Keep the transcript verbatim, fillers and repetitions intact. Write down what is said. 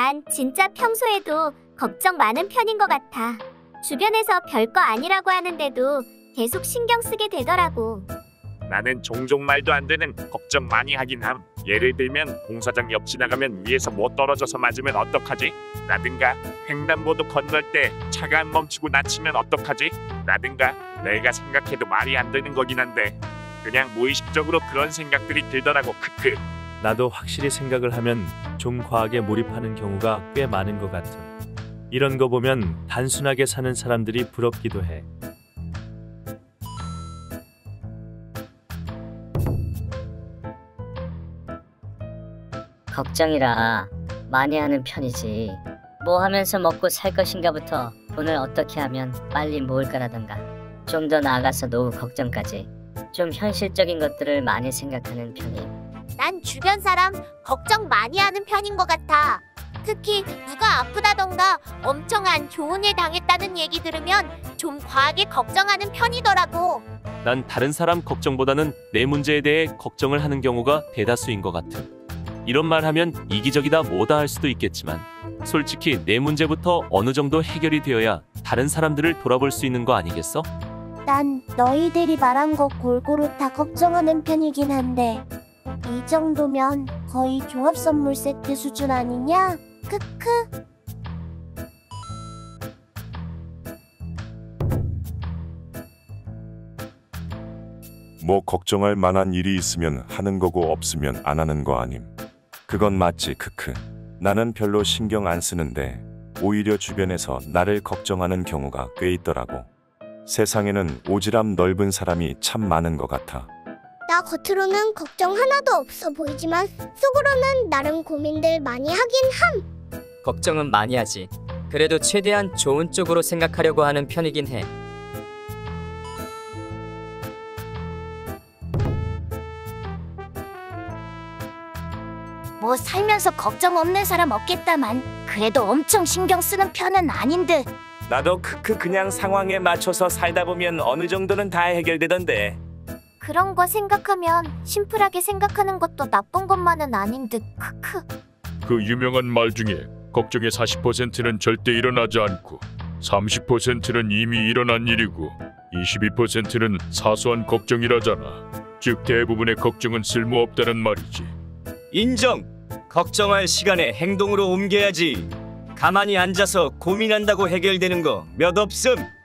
난 진짜 평소에도 걱정 많은 편인 것 같아. 주변에서 별거 아니라고 하는데도 계속 신경 쓰게 되더라고. 나는 종종 말도 안 되는 걱정 많이 하긴 함. 예를 들면 공사장 옆 지나가면 위에서 뭐 떨어져서 맞으면 어떡하지? 라든가 횡단보도 건널 때 차가 안 멈추고 나치면 어떡하지? 라든가 내가 생각해도 말이 안 되는 거긴 한데 그냥 무의식적으로 그런 생각들이 들더라고. 크크. 나도 확실히 생각을 하면 좀 과하게 몰입하는 경우가 꽤 많은 것 같아. 이런 거 보면 단순하게 사는 사람들이 부럽기도 해. 걱정이라 많이 하는 편이지. 뭐 하면서 먹고 살 것인가부터 돈을 어떻게 하면 빨리 모을까라던가 좀 더 나아가서 노후 걱정까지 좀 현실적인 것들을 많이 생각하는 편임. 난 주변 사람 걱정 많이 하는 편인 것 같아. 특히 누가 아프다던가 엄청 안 좋은 일 당했다는 얘기 들으면 좀 과하게 걱정하는 편이더라고. 난 다른 사람 걱정보다는 내 문제에 대해 걱정을 하는 경우가 대다수인 것 같음. 이런 말 하면 이기적이다 뭐다 할 수도 있겠지만 솔직히 내 문제부터 어느 정도 해결이 되어야 다른 사람들을 돌아볼 수 있는 거 아니겠어? 난 너희들이 말한 거 골고루 다 걱정하는 편이긴 한데 이 정도면 거의 종합 선물 세트 수준 아니냐? 크크. 뭐 걱정할 만한 일이 있으면 하는 거고 없으면 안 하는 거 아님. 그건 맞지. 크크. 나는 별로 신경 안 쓰는데 오히려 주변에서 나를 걱정하는 경우가 꽤 있더라고. 세상에는 오지랖 넓은 사람이 참 많은 것 같아. 나 겉으로는 걱정 하나도 없어 보이지만 속으로는 나름 고민들 많이 하긴 함. 걱정은 많이 하지. 그래도 최대한 좋은 쪽으로 생각하려고 하는 편이긴 해. 뭐 살면서 걱정 없는 사람 없겠다만 그래도 엄청 신경 쓰는 편은 아닌 듯. 나도 크크 그냥 상황에 맞춰서 살다 보면 어느 정도는 다 해결되던데. 그런 거 생각하면 심플하게 생각하는 것도 나쁜 것만은 아닌 듯. 크크. 그 유명한 말 중에 걱정의 사십 퍼센트는 절대 일어나지 않고 삼십 퍼센트는 이미 일어난 일이고 이십이 퍼센트는 사소한 걱정이라잖아. 즉 대부분의 걱정은 쓸모없다는 말이지. 인정! 걱정할 시간에 행동으로 옮겨야지. 가만히 앉아서 고민한다고 해결되는 거 몇 없음.